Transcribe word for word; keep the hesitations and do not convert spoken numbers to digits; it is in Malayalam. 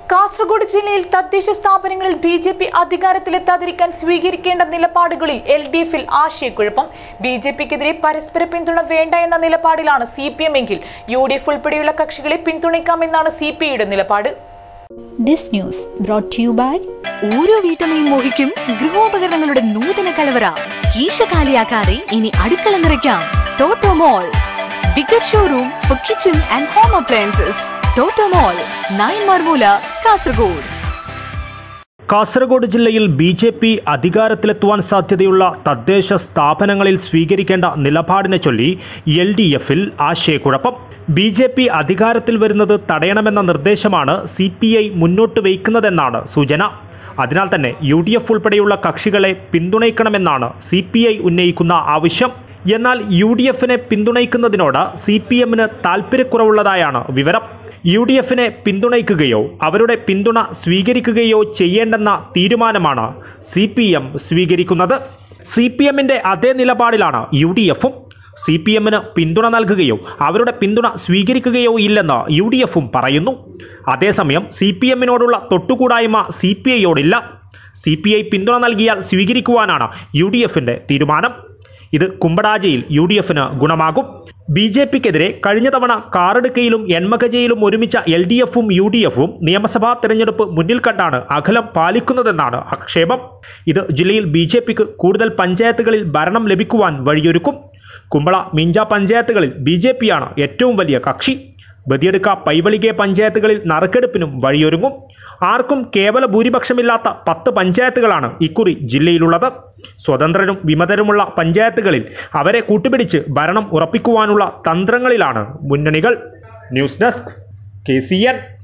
കാസർഗോഡ് ജില്ലയിൽ തദ്ദേശ സ്ഥാപനങ്ങളിൽ ബി ജെ പി അധികാരത്തിലെത്താതിരിക്കാൻ സ്വീകരിക്കേണ്ട നിലപാടുകളിൽ എൽ ഡി എഫിൽ ആശയക്കുഴപ്പം. ബി ജെ പിക്കെതിരെ പരസ്പര പിന്തുണ വേണ്ട എന്ന നിലപാടിലാണ് സി പി എം എങ്കിൽ യു ഡി എഫ് ഉൾപ്പെടെയുള്ള കക്ഷികളെ പിന്തുണയ്ക്കാമെന്നാണ് സി പി ഐയുടെ നിലപാട്. This news brought to you by ഓരോ വീട്ടമ്മയും മോഹിക്കും ഗൃഹോപകരണങ്ങളുടെ നൂതന കലവറ. കീശ കാലിയാക്കാതെ ഇനി അടുക്കള നിറയ്ക്കാം. ടോട്ടോ മോൾ, bigger showroom for kitchen and home appliances. Toto Mall, nine Marmula, Kasaragod. Kasaragod ജില്ലയിൽ ബി ജെ പി അധികാരത്തിലെത്തുവാൻ സാധ്യതയുള്ള തദ്ദേശ സ്ഥാപനങ്ങളിൽ സ്വീകരിക്കേണ്ട നിലപാടിനെ ചൊല്ലി എൽ ഡി എഫിൽ ആശയക്കുഴപ്പം. ബി ജെ പി അധികാരത്തിൽ വരുന്നത് തടയണമെന്ന നിർദ്ദേശമാണ് സി പി ഐ മുന്നോട്ട് വയ്ക്കുന്നതെന്നാണ് സൂചന. അതിനാൽ തന്നെ യു ഡി എഫ് ഉൾപ്പെടെയുള്ള കക്ഷികളെ പിന്തുണയ്ക്കണമെന്നാണ് സി പി ഐ ഉന്നയിക്കുന്ന ആവശ്യം. എന്നാൽ യു ഡി എഫിനെ പിന്തുണയ്ക്കുന്നതിനോട് സി പി എമ്മിന് താൽപ്പര്യക്കുറവുള്ളതായാണ് വിവരം. യു ഡി എഫിനെ പിന്തുണയ്ക്കുകയോ അവരുടെ പിന്തുണ സ്വീകരിക്കുകയോ ചെയ്യേണ്ടെന്ന തീരുമാനമാണ് സി പി എം സ്വീകരിക്കുന്നത്. സി പി എമ്മിൻ്റെ അതേ നിലപാടിലാണ് യു ഡി എഫും. സി പി എമ്മിന് പിന്തുണ നൽകുകയോ അവരുടെ പിന്തുണ സ്വീകരിക്കുകയോ ഇല്ലെന്ന് യു ഡി എഫും പറയുന്നു. അതേസമയം സി പി എമ്മിനോടുള്ള തൊട്ടുകൂടായ്മ സി പി ഐയോടില്ല. സി പി ഐ പിന്തുണ നൽകിയാൽ സ്വീകരിക്കുവാനാണ് യു ഡി എഫിൻ്റെ തീരുമാനം. ഇത് കുമ്പടാജയിൽ യു ഡി എഫിന് ഗുണമാകും. ബി ജെ പിക്കെതിരെ കഴിഞ്ഞ തവണ കാറടുക്കയിലും എൻമകജയിലും ഒരുമിച്ച എൽ ഡി എഫും യു ഡി എഫും നിയമസഭാ തെരഞ്ഞെടുപ്പ് മുന്നിൽ കണ്ടാണ് അകലം പാലിക്കുന്നതെന്നാണ് ആക്ഷേപം. ഇത് ജില്ലയിൽ ബി ജെ പിക്ക് കൂടുതൽ പഞ്ചായത്തുകളിൽ ഭരണം ലഭിക്കുവാൻ വഴിയൊരുക്കും. കുമ്പള, മിഞ്ച പഞ്ചായത്തുകളിൽ ബി ജെ പിയാണ് ഏറ്റവും വലിയ കക്ഷി. ബദിയടുക്ക, പൈവളികെ പഞ്ചായത്തുകളിൽ നറുക്കെടുപ്പിനും വഴിയൊരുങ്ങും. ആർക്കും കേവല ഭൂരിപക്ഷമില്ലാത്ത പത്ത് പഞ്ചായത്തുകളാണ് ഇക്കുറി ജില്ലയിലുള്ളത്. സ്വതന്ത്രരും വിമതരുമുള്ള പഞ്ചായത്തുകളിൽ അവരെ കൂട്ടുപിടിച്ച് ഭരണം ഉറപ്പിക്കുവാനുള്ള തന്ത്രങ്ങളിലാണ് മുന്നണികൾ. News desk, K C N.